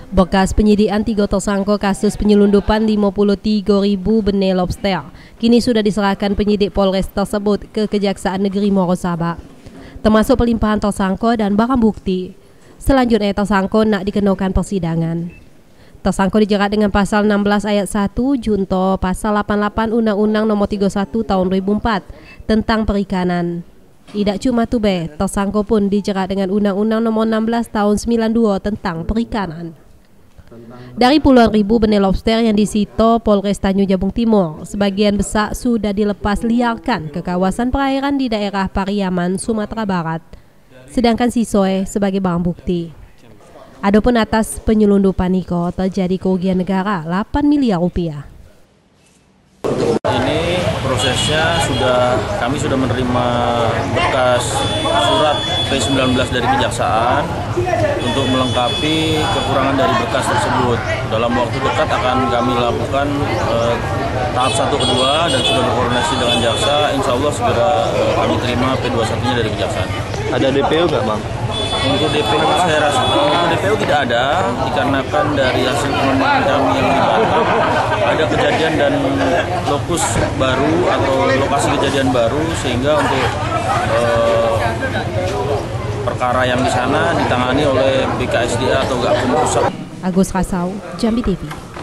Bekas penyidikan 3 tersangka kasus penyelundupan 53.000 benih lobster kini sudah diserahkan penyidik Polres tersebut ke Kejaksaan Negeri Morosaba, termasuk pelimpahan tersangka dan barang bukti. Selanjutnya tersangka nak dikenakan persidangan. Tersangka dijerat dengan pasal 16 ayat 1 junto pasal 88 Undang-Undang Nomor 31 Tahun 2004 tentang perikanan. Tidak cuma itu, tersangka pun dijerat dengan Undang-Undang Nomor 16 Tahun 92 tentang perikanan. Dari puluhan ribu benih lobster yang disita Polres Tanjung Jabung Timur, sebagian besar sudah dilepas liarkan ke kawasan perairan di daerah Pariaman, Sumatera Barat. Sedangkan sisanya sebagai barang bukti. Adapun atas penyelundupan Niko terjadi kerugian negara 8 miliar rupiah. Ini prosesnya kami sudah menerima bekas surat P19 dari Kejaksaan untuk melengkapi kekurangan dari berkas tersebut. Dalam waktu dekat akan kami lakukan tahap 1 kedua dan sudah berkoordinasi dengan jaksa. Insya Allah segera kami terima P21-nya dari Kejaksaan. Ada DPO nggak, Bang? Untuk DPO saya rasa untuk DPO tidak ada, dikarenakan dari hasil pengembangan kami yang dibantu ada kejadian dan lokus baru atau lokasi kejadian baru, sehingga untuk perkara yang di sana ditangani oleh BKSDA atau Gakum Pusat. Agus Rasau, Jambi TV.